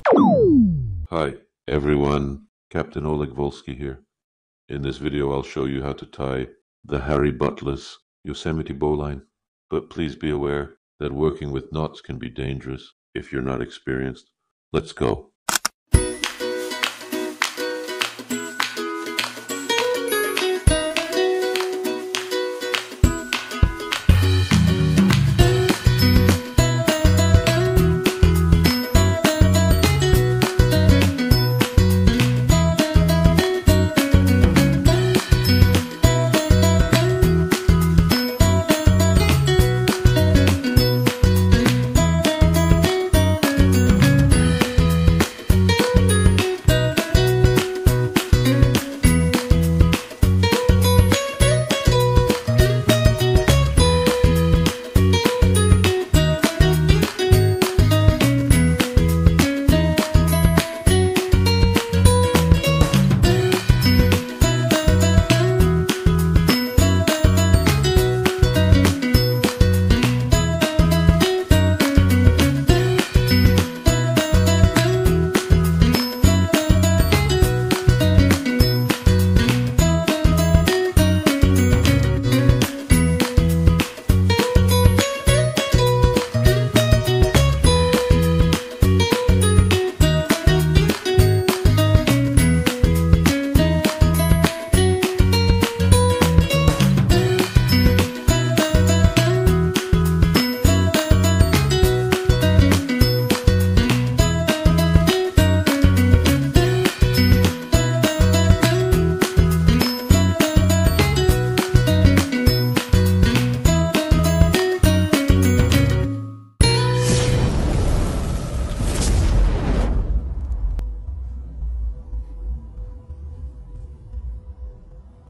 Hi everyone, Captain Oleg Volsky here. In this video I'll show you how to tie the Harry Butlers Yosemite Bowline, but please be aware that working with knots can be dangerous if you're not experienced. Let's go.